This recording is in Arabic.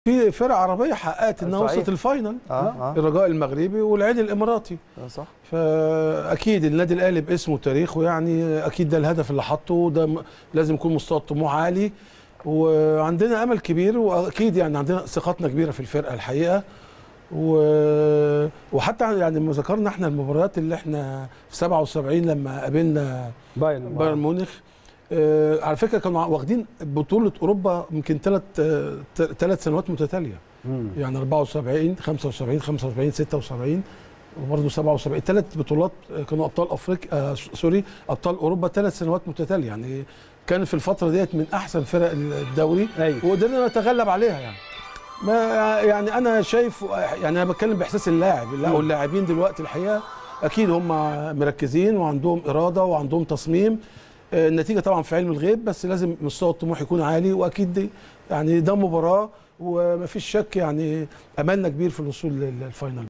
في فرق عربيه حققت انها وصلت الفاينل. الرجاء المغربي والعين الاماراتي. صح. فاكيد النادي الاهلي باسمه وتاريخه، يعني اكيد ده الهدف اللي حطه، ده لازم يكون مستوى الطموح عالي، وعندنا امل كبير، واكيد يعني عندنا ثقتنا كبيره في الفرقه الحقيقه. وحتى يعني لما ذكرنا احنا المباريات اللي احنا في 77 لما قابلنا بايرن ميونخ، على فكره كانوا واخدين بطوله اوروبا يمكن ثلاث سنوات متتاليه. يعني 74 75 76 وبرضه 77، ثلاث بطولات كانوا ابطال افريقيا ابطال اوروبا 3 سنوات متتاليه. يعني كان في الفتره ديت من احسن فرق الدوري. أيوة. وقدرنا نتغلب عليها. يعني ما يعني انا شايف، يعني انا بتكلم باحساس اللاعب، واللاعبين دلوقتي الحقيقه اكيد هم مركزين وعندهم اراده وعندهم تصميم. النتيجه طبعا في علم الغيب، بس لازم مستوى الطموح يكون عالي، واكيد دي يعني ده مباراه ومفيش شك، يعني املنا كبير في الوصول للفاينل.